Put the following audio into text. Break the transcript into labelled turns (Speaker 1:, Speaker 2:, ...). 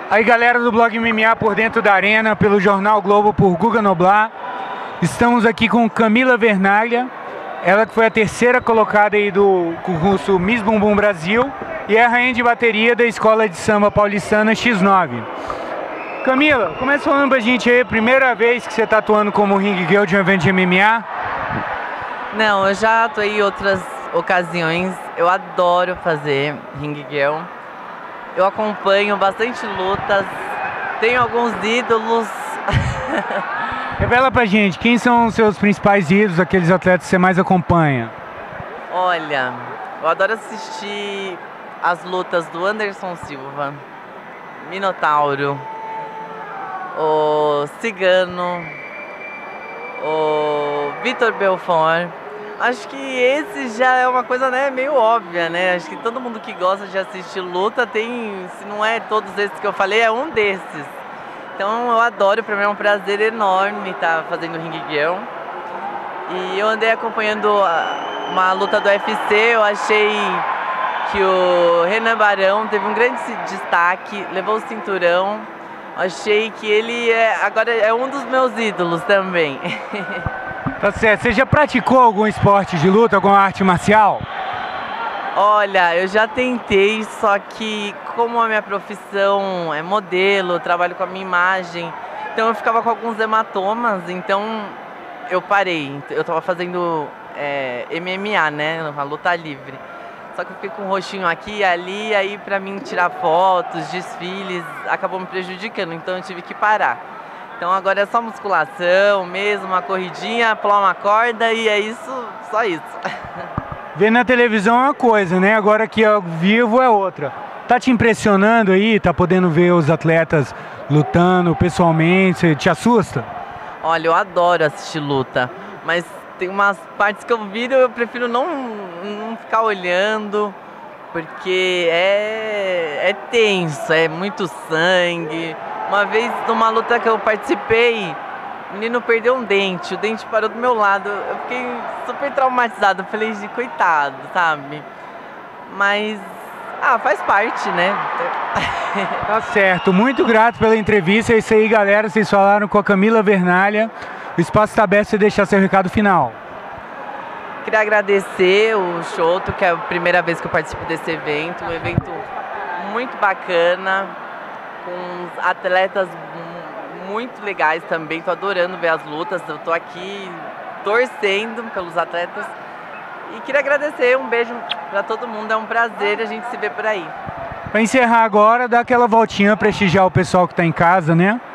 Speaker 1: Aí galera do blog MMA por dentro da arena, pelo Jornal Globo por Guga Noblar. Estamos aqui com Camila Vernaglia, ela que foi a terceira colocada aí do concurso Miss Bumbum Brasil e é a rainha de bateria da Escola de Samba Paulistana X9. Camila, começa falando pra gente aí, primeira vez que você tá atuando como ring girl de um evento de MMA?
Speaker 2: Não, eu já atuei em outras ocasiões, eu adoro fazer ring girl. Eu acompanho bastante lutas, tenho alguns ídolos.
Speaker 1: Revela pra gente, quem são os seus principais ídolos, aqueles atletas que você mais acompanha?
Speaker 2: Olha, eu adoro assistir as lutas do Anderson Silva, Minotauro, o Cigano, o Vitor Belfort. Acho que esse já é uma coisa, né, meio óbvia, né? Acho que todo mundo que gosta de assistir luta tem, se não é todos esses que eu falei, é um desses. Então eu adoro, para mim é um prazer enorme estar fazendo ring girl. E eu andei acompanhando uma luta do UFC, eu achei que o Renan Barão teve um grande destaque, levou o cinturão. Achei que ele agora é um dos meus ídolos também.
Speaker 1: Tá certo. Você já praticou algum esporte de luta, alguma arte marcial?
Speaker 2: Olha, eu já tentei, só que como a minha profissão é modelo, eu trabalho com a minha imagem, então eu ficava com alguns hematomas, então eu parei. Eu tava fazendo MMA, né, uma luta livre. Só que eu fiquei com um roxinho aqui e ali, aí pra mim tirar fotos, desfiles, acabou me prejudicando, então eu tive que parar. Então agora é só musculação mesmo, uma corridinha, pular uma corda e é isso, só isso.
Speaker 1: Ver na televisão é uma coisa, né? Agora aqui ao vivo é outra. Tá te impressionando aí? Tá podendo ver os atletas lutando pessoalmente? Você te assusta?
Speaker 2: Olha, eu adoro assistir luta, mas tem umas partes que eu viro eu prefiro não ficar olhando, porque é tenso, é muito sangue. Uma vez, numa luta que eu participei, o menino perdeu um dente, o dente parou do meu lado. Eu fiquei super traumatizado, eu falei, coitado, sabe? Mas, faz parte, né?
Speaker 1: Tá certo, muito grato pela entrevista. É isso aí, galera, vocês falaram com a Camila Vernaglia. O espaço está aberto para você deixar seu recado final.
Speaker 2: Queria agradecer o Choto, que é a primeira vez que eu participo desse evento. Um evento muito bacana, com atletas muito legais também. Tô adorando ver as lutas, eu tô aqui torcendo pelos atletas. E queria agradecer, um beijo para todo mundo, é um prazer a gente se ver por aí.
Speaker 1: Para encerrar agora, dá aquela voltinha, prestigiar o pessoal que está em casa, né?